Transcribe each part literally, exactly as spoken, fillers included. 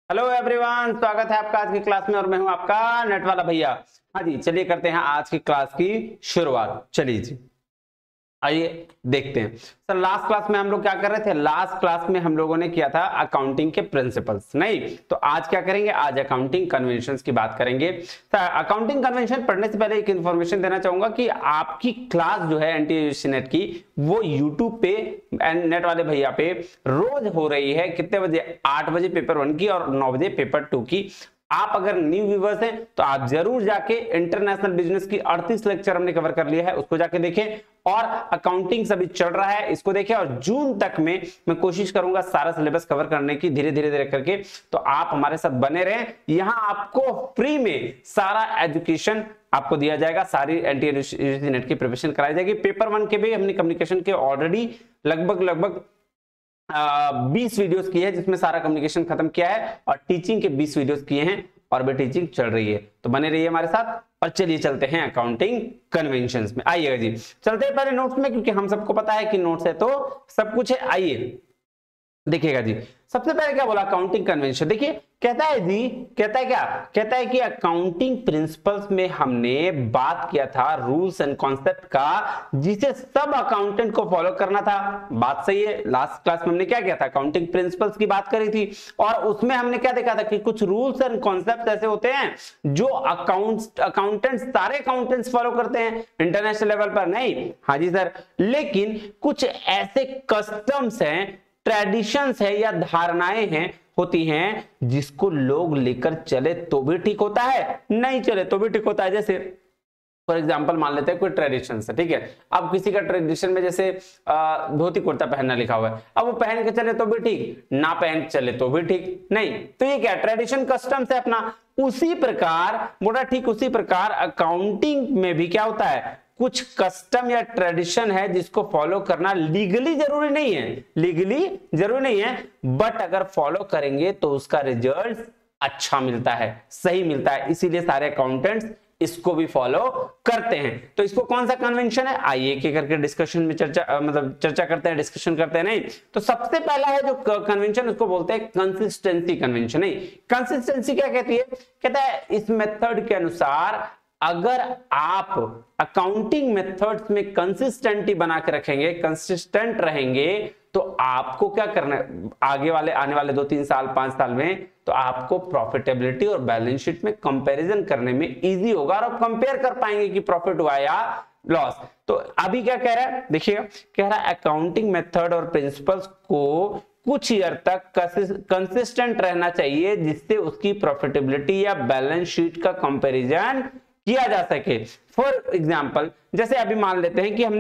Hello everyone, स्वागत है आपका आज की क्लास में और मैं हूं आपका नेट वाला भैया। हाँ जी, चलिए करते हैं आज की क्लास की शुरुआत। चलिए जी, आइए देखते हैं। सर लास्ट क्लास में हम लोग क्या कर रहे थे? लास्ट क्लास में हम लोगों ने किया था अकाउंटिंग के प्रिंसिपल्स, नहीं तो आज क्या करेंगे? आज अकाउंटिंग कन्वेंशंस की बात करेंगे। सर अकाउंटिंग कन्वेंशन पढ़ने से पहले एक इन्फॉर्मेशन देना चाहूंगा कि आपकी क्लास जो है एनटीयूसी नेट की वो यूट्यूब पे एंड नेट वाले भैया पे रोज हो रही है। कितने बजे? आठ बजे पेपर वन की और नौ बजे पेपर टू की। आप अगर न्यू व्यूवर्स हैं तो आप जरूर जाके इंटरनेशनल बिजनेस की अड़तीस लेक्चर हमने कवर कर लिया है, उसको जाके देखें। और अकाउंटिंग सभी चल रहा है, इसको देखें। और जून तक में मैं कोशिश करूंगा सारा सिलेबस कवर करने की, धीरे धीरे धीरे करके। तो आप हमारे साथ बने रहें। यहां आपको फ्री में सारा एजुकेशन आपको दिया जाएगा, सारी एनटीयूसी नेट की प्रिपरेशन कराई जाएगी। पेपर वन के भी हमने कम्युनिकेशन के ऑलरेडी लगभग लगभग बीस वीडियोस की है, जिसमें सारा कम्युनिकेशन खत्म किया है, और टीचिंग के बीस वीडियोस किए हैं, और भी टीचिंग चल रही है। तो बने रहिए हमारे साथ। और चलिए चलते हैं अकाउंटिंग कन्वेंशंस में। आइएगा जी, चलते हैं पहले नोट्स में, क्योंकि हम सबको पता है कि नोट्स है तो सब कुछ है। आइए देखिएगा जी, सबसे पहले क्या बोला? Accounting convention. देखिए कहता है जी, कहता है क्या? कहता है कि अकाउंटिंग प्रिंसिपल्स में हमने बात किया था रूल्स एंड कॉन्सेप्ट का, जिसे सब अकाउंटेंट को फॉलो करना था। बात सही है। लास्ट क्लास में हमने क्या किया था? अकाउंटिंग प्रिंसिपल्स की बात करी थी, और उसमें हमने क्या देखा था कि कुछ रूल्स एंड कॉन्सेप्ट ऐसे होते हैं जो अकाउंट अकाउंटेंट्स सारे अकाउंटेंट्स फॉलो करते हैं इंटरनेशनल लेवल पर। नहीं, हाँ जी सर, लेकिन कुछ ऐसे कस्टम्स हैं, ट्रेडिशंस है या धारणाएं हैं होती हैं जिसको लोग लेकर चले तो भी ठीक होता है, नहीं चले तो भी ठीक होता है। जैसे फॉर एग्जांपल मान लेते हैं कोई ट्रेडिशन है, ठीक है। अब किसी का ट्रेडिशन में जैसे धोती कुर्ता पहनना लिखा हुआ है, अब वो पहन के चले तो भी ठीक, ना पहन के चले तो भी ठीक। नहीं तो ये क्या? ट्रेडिशन कस्टम्स है अपना। उसी प्रकार बोला, ठीक उसी प्रकार अकाउंटिंग में भी क्या होता है? कुछ कस्टम या ट्रेडिशन है जिसको फॉलो करना लीगली जरूरी नहीं है, लीगली जरूरी नहीं है, बट अगर फॉलो करेंगे तो उसका रिजल्ट अच्छा मिलता है, सही मिलता है। इसीलिए सारे अकाउंटेंट्स इसको भी फॉलो करते हैं। तो इसको कौन सा कन्वेंशन है? आइए एक करके डिस्कशन में चर्चा मतलब चर्चा करते हैं, डिस्कशन करते हैं। नहीं तो सबसे पहला है जो कन्वेंशन, उसको बोलते हैं कंसिस्टेंसी कन्वेंशन। नहीं, कंसिस्टेंसी क्या कहती है? कहता है इस मेथड के अनुसार अगर आप अकाउंटिंग मेथड्स में कंसिस्टेंटी बना के रखेंगे, कंसिस्टेंट रहेंगे, तो आपको क्या करना है आगे वाले आने वाले दो तीन साल पांच साल में? तो आपको प्रॉफिटेबिलिटी और बैलेंस शीट में कंपैरिजन करने में इजी होगा, और आप कंपेयर कर पाएंगे कि प्रॉफिट हुआ या लॉस। तो अभी क्या कह रहा है? देखिएगा, कह रहा है अकाउंटिंग मेथड और प्रिंसिपल्स को कुछ ईयर तक कंसिस्टेंट रहना चाहिए, जिससे उसकी प्रॉफिटेबिलिटी या बैलेंस शीट का कंपैरिजन किया जा सके। फॉर एग्जाम्पल, जैसे अभी मान लेते हैं कि हमने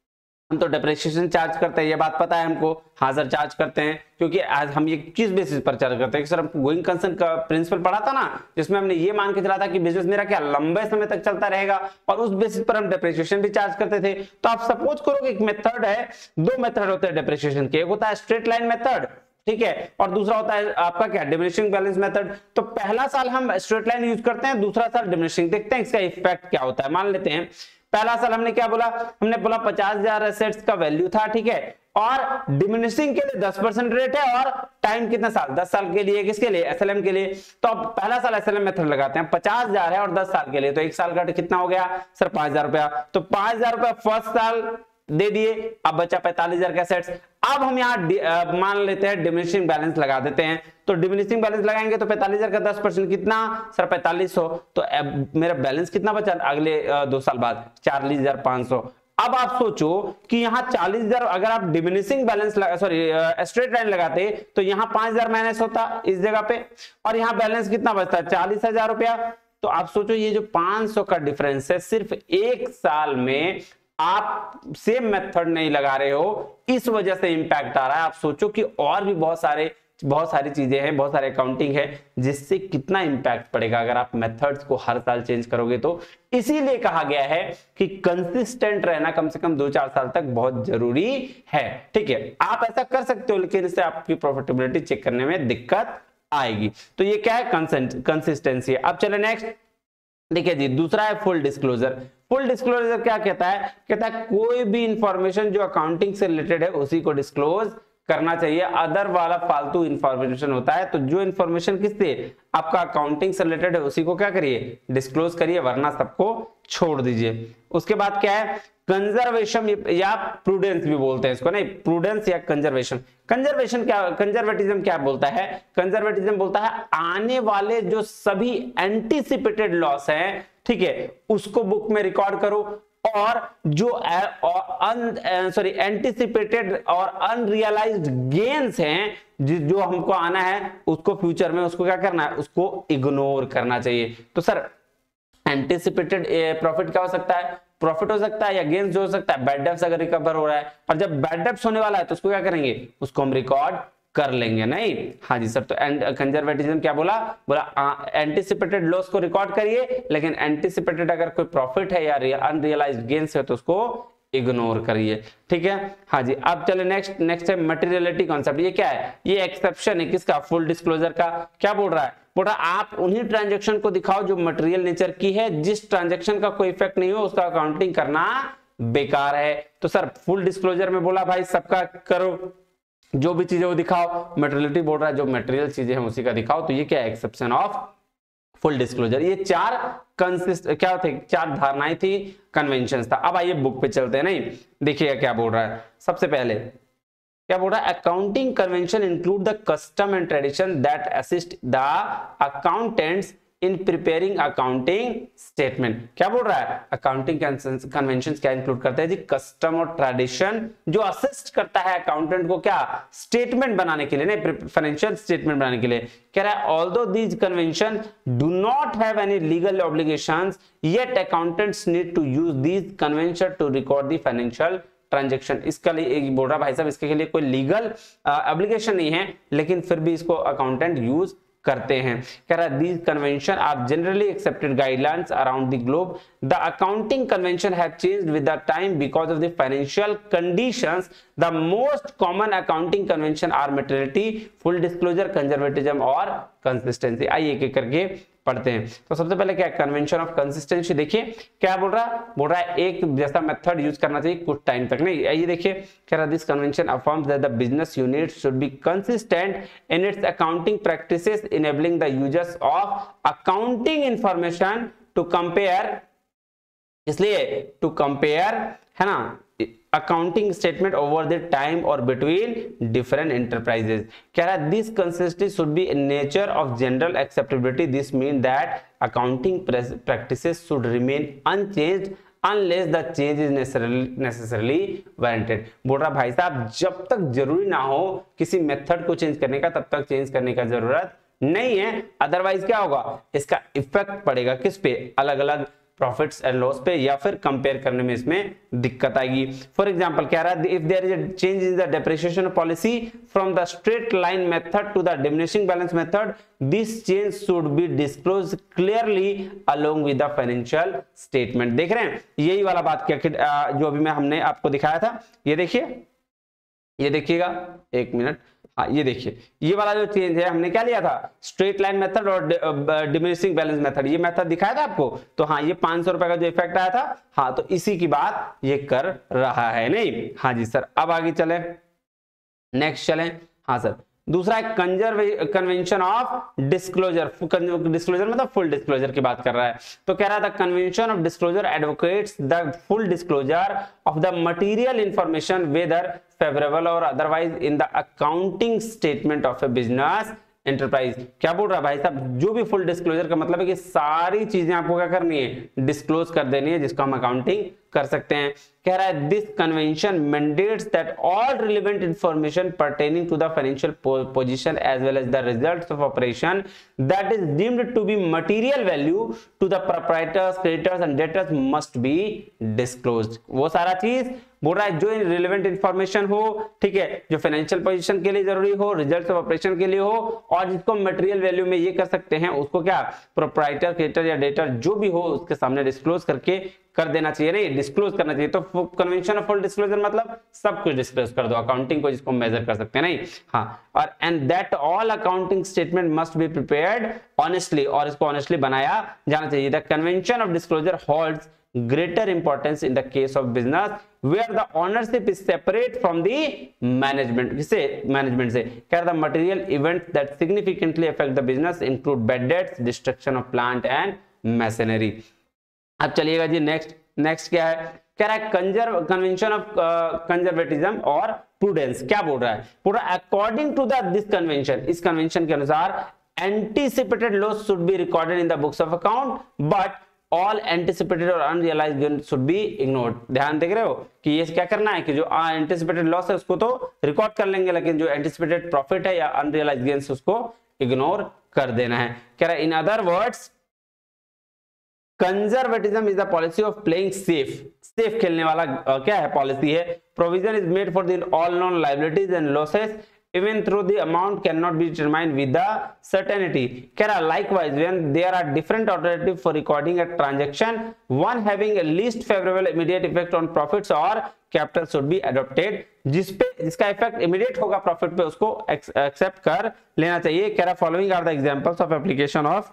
हम तो डेप्रिसिएशन चार्ज करते हैं, ये बात पता है हमको। हाँ सर, चार्ज करते हैं, क्योंकि आज हम ये किस बेसिस पर चार्ज करते हैं? सर हमको गोइंग कंसर्न का प्रिंसिपल पढ़ा था ना, जिसमें हमने ये मान के चला था कि बिजनेस मेरा क्या लंबे समय तक चलता रहेगा, और उस बेसिस पर हम डेप्रिसिएशन भी चार्ज करते थे। तो आप सपोज करो कि एक मेथड है, दो मेथड होते हैं डेप्रिसिएशन के, एक होता है स्ट्रेट लाइन मेथड, ठीक है, और दूसरा होता है आपका क्या? Diminishing balance method. तो पहला साल हम स्ट्रेट लाइन यूज करते हैं, दूसरा साल डिमिनिशिंग। देखते हैं इसका इफेक्ट क्या होता है। मान लेते हैं पहला साल हमने क्या बोला? हमने बोला पचास हजार एसेट्स का वैल्यू था, ठीक है, और डिमिनिशिंग के लिए दस परसेंट रेट है, और टाइम कितना साल? दस साल के लिए। किसके लिए? एसएलएम के लिए। तो अब पहला साल एसएलएम मेथड लगाते हैं, पचास हजार है और दस साल के लिए, तो एक साल का कितना हो गया सर? पांच हजार रुपया। तो पांच हजार रुपया फर्स्ट साल दे दिए, अब बचा पैंतालीस हजार का एसेट्स। अब हम यहाँ मान लेते हैं डिमिनिशिंग बैलेंस लगा देते हैं। तो डिमिनिशिंग बैलेंस लगाएंगे तो पैंतालीस हजार का दस परसेंट कितना सर? पैंतालीस सौ। तो अब मेरा बैलेंस कितना बचा अगले दो साल बाद? चालीस हजार पांच सौ। अब आप सोचो कि यहाँ चालीस हजार अगर आप diminishing balance sorry straight line लगाते तो यहाँ पांच हजार माइनस होता इस जगह पे, और यहाँ बैलेंस कितना बचता? चालीस हजार रुपया। तो आप सोचो ये जो पांच सौ का डिफरेंस है, सिर्फ एक साल में आप सेम मेथड नहीं लगा रहे हो, इस वजह से इंपैक्ट आ रहा है। आप सोचो कि और भी बहुत सारे बहुत सारी चीजें हैं, बहुत सारे अकाउंटिंग है, जिससे कितना इंपैक्ट पड़ेगा अगर आप मेथड्स को हर साल चेंज करोगे। तो इसीलिए कहा गया है कि कंसिस्टेंट रहना कम से कम दो चार साल तक बहुत जरूरी है, ठीक है। आप ऐसा कर सकते हो, लेकिन इससे आपकी प्रॉफिटेबिलिटी चेक करने में दिक्कत आएगी। तो ये क्या है? कंसिस्टेंसी। अब चले नेक्स्ट, देखिए जी, दूसरा है फुल डिस्क्लोजर। फुल डिस्क्लोजर क्या कहता है? कहता है कोई भी इंफॉर्मेशन जो अकाउंटिंग से रिलेटेड है उसी को डिस्क्लोज करना चाहिए। अदर वाला फालतू इंफॉर्मेशन होता है, तो जो इंफॉर्मेशन किससे आपका अकाउंटिंग से रिलेटेड है उसी को क्या करिए, डिस्क्लोज करिए, वरना सबको छोड़ दीजिए। उसके बाद क्या है, कंजर्वेशन या प्रूडेंस भी बोलते हैं इसको, नहीं प्रूडेंस या कंजर्वेशन। कंजर्वेशन क्या, कंजर्वेटिज्म क्या बोलता है, कंजर्वेटिज्म बोलता है आने वाले जो सभी एंटीसिपेटेड लॉस हैं, ठीक है, उसको बुक में रिकॉर्ड करो, और जो सॉरी एंटीसिपेटेड और अनरियलाइज्ड गेन्स हैं जो हमको आना है उसको फ्यूचर में, उसको क्या करना है, उसको इग्नोर करना चाहिए। तो सर एंटीसिपेटेड प्रॉफिट क्या हो सकता है, प्रॉफिट हो सकता है, या गेन्स जो हो सकता है बैड डेब्ट्स अगर रिकवर हो रहा है, और जब बैड डेब्ट्स होने वाला है तो उसको क्या करेंगे, उसको हम रिकॉर्ड कर लेंगे, नहीं। हाँ जी सर, तो एंड कंजर्वेटिज्म क्या बोला, बोला एंटीसिपेटेड लॉस को रिकॉर्ड करिए, लेकिन एंटीसिपेटेड अगर कोई प्रॉफिट है या अनरियलाइज्ड गेन्स है तो उसको इग्नोर करिए, ठीक है। हाँ जी, अब चले नेक्स्ट नेक्स्ट है मटेरियलिटी कॉन्सेप्ट। ये क्या है, ये एक्सेप्शन है किसका, फुल डिस्क्लोजर का। क्या बोल रहा है, बोल रहा है आप उन्हीं ट्रांजेक्शन को दिखाओ जो मटेरियल नेचर की है, जिस ट्रांजेक्शन का कोई इफेक्ट नहीं हो उसका अकाउंटिंग करना बेकार है। तो सर फुल डिस्क्लोजर में बोला भाई सबका करो, जो भी चीजें वो दिखाओ। मटेरियलिटी बोल रहा है जो मटेरियल चीजें हैं उसी का दिखाओ, तो ये क्या है, एक्सेप्शन ऑफ फुल डिस्क्लोजर। ये चार कंसिस्ट क्या थे, चार धारणाएं थी, कन्वेंशंस था। अब आइए बुक पे चलते हैं, नहीं देखिएगा क्या बोल रहा है। सबसे पहले क्या बोल रहा है, accounting convention include the custom and tradition that assist the accountants in preparing accounting statement. क्या बोल रहा है, अकाउंटिंग कन्वेंशंस क्या इंक्लूड करते हैं जी, कस्टम और ट्रेडिशन जो असिस्ट करता है अकाउंटेंट को क्या, स्टेटमेंट बनाने के लिए, नहीं फाइनेंशियल स्टेटमेंट बनाने के लिए। कह रहा है although these convention do not have any legal obligations yet accountants need to use these convention to record the financial transaction. इसका लिए बोल रहा भाई साहब इसके लिए कोई लीगल ऑब्लिगेशन नहीं है, लेकिन फिर भी इसको अकाउंटेंट यूज करते हैं। कह रहा है these convention are generally accepted guidelines around the globe. The accounting convention have changed with the time because of the financial conditions. The most common accounting convention are materiality, full disclosure, conservatism और consistency। आइए एक एक करके पढ़ते हैं। तो सबसे पहले क्या है, कन्वेंशन ऑफ कंसिस्टेंसी। देखिए क्या बोल रहा है, बोल रहा है एक जैसा मेथड यूज करना चाहिए कुछ टाइम तक, नहीं। ये देखिए कह रहा है this convention affirms that the business unit should be consistent in its accounting practices enabling the users of accounting information to compare, इसलिए टू कंपेयर है ना accounting statement over the time और बिटवीन डिफरेंट एंटरप्राइजेस। कह रहा है this consistency should be in nature of general acceptability. This mean that accounting practices should remain unchanged unless the change is necessarily warranted. बोल रहा भाई साहब जब तक जरूरी ना हो किसी मेथड को चेंज करने का, तब तक चेंज करने का जरूरत नहीं है। अदरवाइज क्या होगा, इसका इफेक्ट पड़ेगा किस पे, अलग अलग प्रॉफिट्स एंड लॉस पे, या फिर कंपेयर करने में इसमें दिक्कत आएगी। फॉर एग्जांपल कह रहा है if there is a change in the depreciation policy from the straight line method to the diminishing balance method, this change should be disclose clearly along with the financial statement. देख रहे हैं यही वाला बात क्या जो अभी मैं हमने आपको दिखाया था। ये देखिए, ये देखिएगा एक मिनट, हाँ ये देखिए ये वाला जो चेंज है हमने क्या लिया था, स्ट्रेट लाइन मेथड और डिमिनिशिंग बैलेंस मेथड, ये मेथड दिखाया था आपको। तो हाँ ये पांच सौ रुपए का जो इफेक्ट आया था, हाँ तो इसी की बात ये कर रहा है, नहीं। हाँ जी सर, अब आगे चले, नेक्स्ट चले। हाँ सर, दूसरा है conserve convention of disclosure. Disclosure मतलब फुल डिस्क्लोजर की बात कर रहा है। तो कह रहा था convention of disclosure advocates the full disclosure of the material information whether favourable और otherwise in the accounting statement of a business enterprise. क्या बोल रहा है भाई साहब, जो भी फुल डिस्क्लोजर का मतलब है कि सारी चीजें आपको क्या करनी है, डिस्क्लोज कर देनी है, जिसको हम अकाउंटिंग कर सकते हैं। कह रहा है this convention mandates that all relevant information pertaining to the financial position as well as the results of operation that is deemed to be material value to the proprietors creditors and debtors must be disclosed. वो सारा चीज बोल रहा है जो relevant information हो, ठीक है, जो फाइनेंशियल पोजीशन के लिए जरूरी हो, रिजल्ट्स ऑफ ऑपरेशन के लिए हो, और जिसको मटेरियल वैल्यू में ये कर सकते हैं, उसको क्या प्रोप्राइटर क्रेडिटर या डेटर जो भी हो उसके सामने डिस्क्लोज करके कर देना चाहिए, नहीं डिस्क्लोज करना चाहिए। तो कन्वेंशन ऑफ फुल डिस्क्लोजर मतलब सब कुछ डिस्क्लोज कर दो, अकाउंटिंग को जिसको मेजर कर सकते हैं, नहीं। हाँ, और and that all accounting statement must be prepared honestly, और इसको ऑनेस्टली बनाया जाना चाहिए। The convention of disclosure holds greater importance in the case of business where the ownership is separate from the management. किसे management से कह रहा था material events that significantly affect the business include bad debts, destruction of plant and machinery. अब चलिएगा जी next next क्या है, कह रहा है कंजर्व कन्वेंशन ऑफ कंजर्वेटिज्म और प्रूडेंस. क्या बोल रहा है, बोल रहा है according to the this convention, इस कन्वेंशन के अनुसार anticipated loss should be recorded in the books of account but all anticipated और unrealized gain should be ignored. ध्यान देख रहे हो कि ये क्या करना है कि जो anticipated loss है उसको तो रिकॉर्ड कर लेंगे लेकिन जो anticipated profit है या unrealized gains उसको इग्नोर कर देना है. कह रहा है in other words conservatism is the policy of playing safe. Safe खेलने वाला uh, क्या है पॉलिसी है. Provision is made for the all known liabilities and losses even though the amount cannot be determined with the certainty. Kera likewise when there are different alternatives for recording a transaction, one having a least favorable immediate effect on profits or capital should be adopted. जिस पे जिसका effect immediate होगा profit पे उसको accept कर लेना चाहिए. कह रहा following are the examples of application of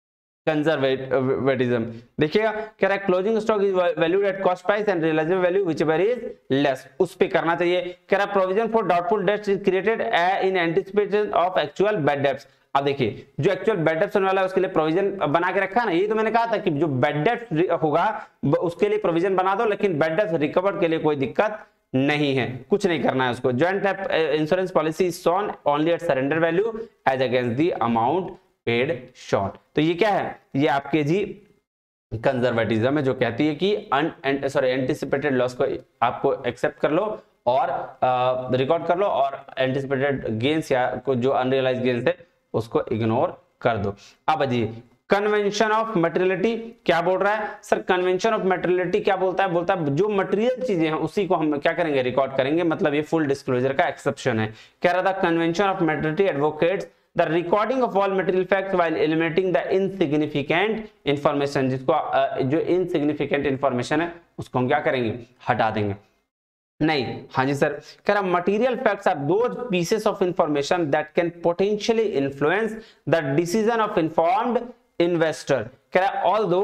conservatism. देखिएगा कह रहा है closing stock is valued at cost price and realisable value whichever is less. उस पे करना चाहिए. कह रहा है provision for doubtful debts is created in anticipation of actual bad debts. अब देखिए जो एक्चुअल बैड डेट्स होने वाला है उसके लिए प्रोविजन बना के रखा है ना. ये तो मैंने कहा था कि जो बैड डेट्स होगा उसके लिए प्रोविजन बना दो लेकिन बैड डेट्स रिकवर के लिए कोई दिक्कत नहीं है, कुछ नहीं करना है उसको. Joint insurance policy is shown only at surrender value as against the amount paid short. तो ये क्या है, ये आपके जी कंजर्वेटिज्म है जो कहती है कि सॉरी एंटिसिपेटेड लॉस को आपको एक्सेप्ट कर लो और रिकॉर्ड uh, कर लो और एंटिसिपेटेड गेन्स या जो अनरियलाइज्ड गेन्स है उसको इग्नोर कर दो. अब जी कन्वेंशन ऑफ मटेरियलिटी क्या बोल रहा है सर. कन्वेंशन ऑफ मटेरियलिटी क्या बोलता है, बोलता है जो मटेरियल चीजें हैं उसी को हम क्या करेंगे रिकॉर्ड करेंगे. मतलब ये फुल डिस्क्लोजर का एक्सेप्शन है. कह रहा था convention of materiality advocates the recording of all material facts while eliminating the insignificant information. जिसको uh, जो insignificant information है उसको हम क्या करेंगे हटा देंगे. नहीं हाँ जी सर. कह रहा material facts are those pieces of information that can potentially influence the decision of informed investor. कह रहा although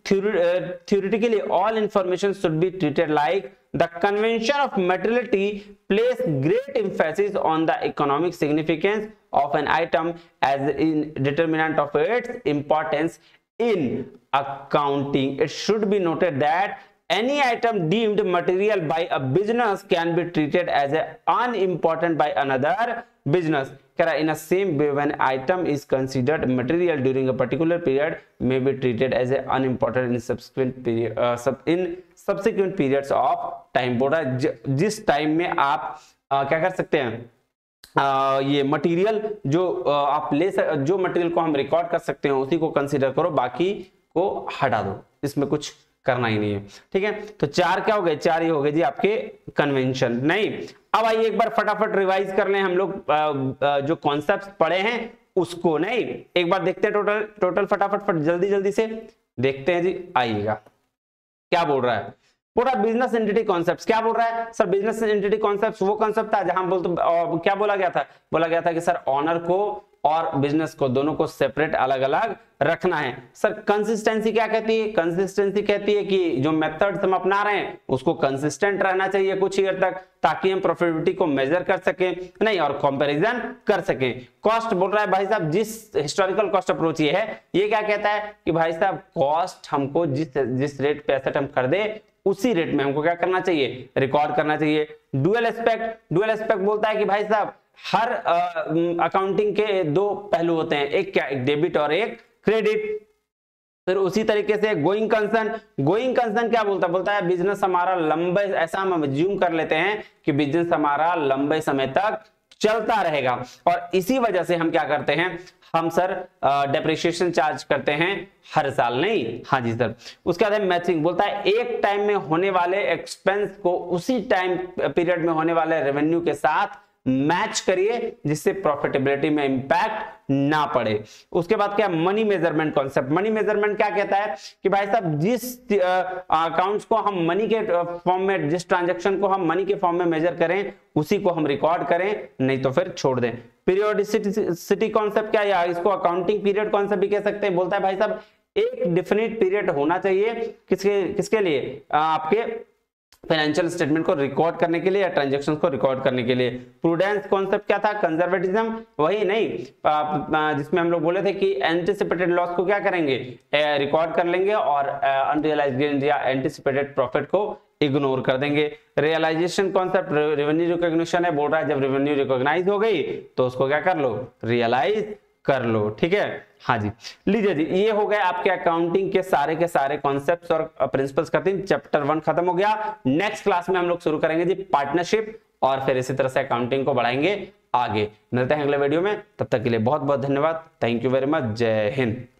theoretically all information should be treated like the convention of materiality place great emphasis on the economic significance of an item as in determinant of its importance in accounting. It should be noted that any item deemed material by a business can be treated as a unimportant by another business. कह रहा in a same way when item is considered material during a particular period may be treated as a unimportant in subsequent period uh, sub, in subsequent periods of time. बोल रहा है जिस time में आप uh, क्या कर सकते हैं uh, ये मटेरियल जो uh, आप ले सक, जो मटेरियल को हम रिकॉर्ड कर सकते हैं उसी को कंसीडर करो, बाकी को हटा दो, इसमें कुछ करना ही नहीं है. ठीक है तो चार क्या हो गए, चार ही हो गए जी आपके कन्वेंशन. नहीं अब आइए एक बार फटाफट रिवाइज कर लें हम लोग जो कॉन्सेप्ट्स पढ़े हैं उसको. नहीं एक बार देखते हैं टोटल टोटल फटाफट फट जल्दी जल्दी से देखते हैं जी. आइएगा क्या बोल रहा है, पूरा बिजनेस एंटिटी कॉन्सेप्ट्स. क्या बोल रहा है सर बिजनेस एंटिटी कॉन्सेप्ट्स वो कॉन्सेप्ट था जहां बोलते क्या बोला गया था, बोला गया था कि सर ऑनर को और बिजनेस को दोनों को सेपरेट अलग अलग रखना है. सर कंसिस्टेंसी क्या कहती है, कंसिस्टेंसी कहती है कि जो मेथड्स हम अपना रहे हैं उसको कंसिस्टेंट रहना चाहिए कुछ ईयर तक ताकि हम प्रॉफिटेबिलिटी को मेजर कर सकें नहीं और कंपैरिजन कर सकें. कॉस्ट बोल रहा है भाई साहब जिस हिस्टोरिकल कॉस्ट अप्रोच ये है, ये क्या कहता है कि भाई साहब कॉस्ट हमको जिस जिस रेट पे एसेट हम खरीदे उसी रेट में हमको क्या करना चाहिए रिकॉर्ड करना चाहिए. डुअल एस्पेक्ट डुअल एस्पेक्ट बोलता है कि भाई साहब हर अकाउंटिंग के दो पहलू होते हैं, एक क्या एक डेबिट और एक क्रेडिट. फिर उसी तरीके से गोइंग कंसर्न गोइंग कंसर्न क्या बोलता है, बोलता है बिजनेस हमारा लंबे ऐसा हम अज्यूम कर लेते हैं कि बिजनेस हमारा लंबे समय तक चलता रहेगा और इसी वजह से हम क्या करते हैं हम सर डेप्रिसिएशन चार्ज करते हैं हर साल. नहीं हाँ जी सर. उसके बाद मैचिंग बोलता है एक टाइम में होने वाले एक्सपेंस को उसी टाइम पीरियड में होने वाले रेवेन्यू के साथ मैच करिए जिससे प्रॉफिटेबिलिटी में इंपैक्ट ना पड़े. उसके बाद क्या money measurement concept. Money measurement क्या कहता है कि भाई साहब जिस अकाउंट्स को हम मनी के फॉर्म में जिस ट्रांजैक्शन को हम मनी के फॉर्म में मेजर करें उसी को हम रिकॉर्ड करें, नहीं तो फिर छोड़ दें. पीरियोडिसिटी कॉन्सेप्ट क्या, या इसको अकाउंटिंग पीरियड कॉन्सेप्ट भी कह सकते हैं. बोलता है भाई साहब एक डिफिनिट पीरियड होना चाहिए किसके किसके लिए, आपके फाइनेंशियल स्टेटमेंट को रिकॉर्ड करने के लिए या ट्रांजैक्शंस को रिकॉर्ड करने के लिए। प्रूडेंस कॉन्सेप्ट क्या था, कंजर्वेटिज्म, वही नहीं जिसमें हम लोग बोले थे कि एंटिसिपेटेड लॉस को क्या करेंगे, रिकॉर्ड कर लेंगे और अनरियलाइज्ड गेन या एंटिसिपेटेड प्रॉफिट को इग्नोर कर देंगे। रियलाइजेशन कॉन्सेप्ट रेवेन्यू रिकॉग्निशन है, बोल रहा है जब रेवेन्यू रिकॉग्नाइज हो गई तो उसको क्या कर लो, रियलाइज कर लो, ठीक है। हाँ जी, लीजिए जी, ये हो गए आपके अकाउंटिंग के सारे के सारे कॉन्सेप्ट्स और प्रिंसिपल्स खत्म, चैप्टर वन खत्म हो गया। नेक्स्ट क्लास में हम लोग शुरू करेंगे जी पार्टनरशिप और फिर इसी तरह से अकाउंटिंग को बढ़ाएंगे आगे। मिलते हैं अगले वीडियो में, तब तक के लिए बहुत बहुत धन्यवाद, थैंक यू वेरी मच, जय हिंद।